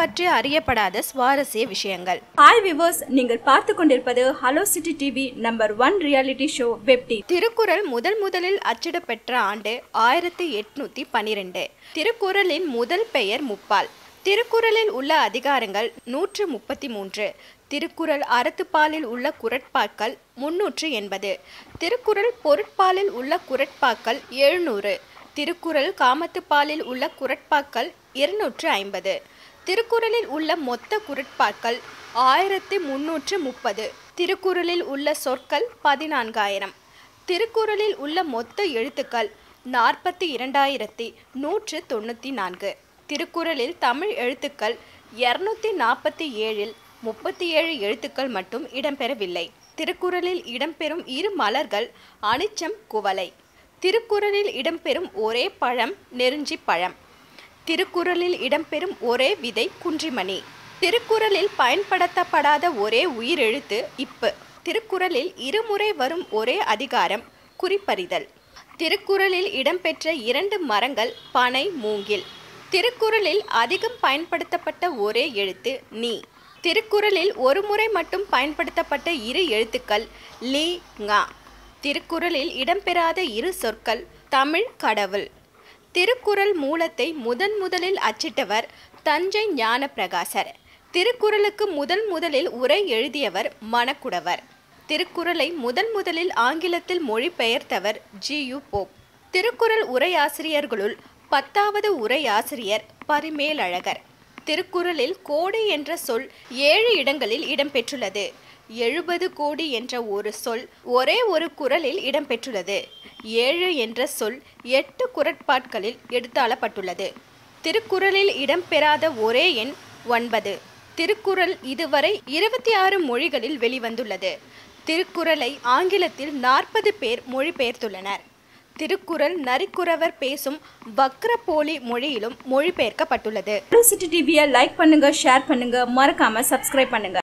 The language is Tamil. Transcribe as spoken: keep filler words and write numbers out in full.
பற்றி அறியப்படாத சுவாரஸ்ய விஷயங்கள். ஹாய் வியூவர்ஸ், நீங்கள் பார்த்து கொண்டிருப்பது hello city TV number one reality show வெப்டி. திருக்குறள் முதல் முதலில் அச்சிடப்பெற்ற ஆண்டு ஆயிரத்தி எட்நூத்தி பனிரெண்டு. திருக்குறளின் முதல் பெயர் முப்பால். திருக்குறளில் உள்ள அதிகாரங்கள் நூற்று முப்பத்தி மூன்று. திருக்குறள் அறத்துப்பாலில் உள்ள குறட்பாக்கள் முன்னூற்று எண்பது. திருக்குறள் பொருட்பாலில் உள்ள குறட்பாக்கள் எழுநூறு. திருக்குறள் காமத்துப்பாலில் உள்ள குறட்பாக்கள் இருநூற்று ஐம்பது. திருக்குறளில் உள்ள மொத்த குறட்பாக்கள் ஆயிரத்தி முன்னூற்று முப்பது. திருக்குறளில் உள்ள சொற்கள் பதினான்காயிரம். திருக்குறளில் உள்ள மொத்த எழுத்துக்கள் நாற்பத்தி இரண்டாயிரத்தி நூற்று தொண்ணூற்றி நான்கு. திருக்குறளில் தமிழ் எழுத்துக்கள் இருநூத்தி நாற்பத்தி ஏழில் முப்பத்தி ஏழு எழுத்துக்கள் மட்டும் இடம்பெறவில்லை. திருக்குறளில் இடம்பெறும் இரு மலர்கள் அனிச்சம், குவளை. திருக்குறளில் இடம்பெறும் ஒரே பழம் நெருஞ்சி பழம். திருக்குறளில் இடம்பெறும் ஒரே விதை குன்றிமணி. திருக்குறளில் பயன்படுத்தப்படாத ஒரே உயிரெழுத்து இப்பு. திருக்குறளில் இருமுறை வரும் ஒரே அதிகாரம் குறிப்பறிதல். திருக்குறளில் இடம்பெற்ற இரண்டு மரங்கள் பனை, மூங்கில். திருக்குறளில் அதிகம் பயன்படுத்தப்பட்ட ஒரே எழுத்து நீ. திருக்குறளில் ஒரு முறை மட்டும் பயன்படுத்தப்பட்ட இரு எழுத்துக்கள் லீ, ங. திருக்குறளில் இடம்பெறாத இரு சொற்கள் தமிழ், கடவுள். திருக்குறள் மூலத்தை முதன் முதலில் அச்சிட்டவர் தஞ்சை ஞானப்பிரகாசர். திருக்குறளுக்கு முதல் முதலில் உரை எழுதியவர் மணக்குடவர். திருக்குறளை முதன் முதலில் ஆங்கிலத்தில் மொழிபெயர்த்தவர் ஜி யு போப். திருக்குறள் உரையாசிரியர்களுள் பத்தாவது உரையாசிரியர் பரிமேலழகர். திருக்குறளில் கோடி என்ற சொல் ஏழு இடங்களில் இடம்பெற்றுள்ளது. எழுபது கோடி என்ற ஒரு சொல் ஒரே ஒரு குறளில் இடம்பெற்றுள்ளது. ஏழு என்ற சொல் எட்டு குறட்பாக்களில் எடுத்தாளப்பட்டுள்ளது. திருக்குறளில் இடம்பெறாத ஒரே எண் ஒன்பது. திருக்குறள் இதுவரை இருபத்தி ஆறு மொழிகளில் வெளிவந்துள்ளது. திருக்குறளை ஆங்கிலத்தில் நாற்பது பேர் மொழிபெயர்த்துள்ளனர். திருக்குறள் நரிக்குறவர் பேசும் வக்ரபோலி மொழியிலும் மொழிபெயர்க்கப்பட்டுள்ளது. ஹலோ சிட்டி டிவியை லைக் பண்ணுங்க, ஷேர் பண்ணுங்க, மறக்காம சப்ஸ்கிரைப் பண்ணுங்க.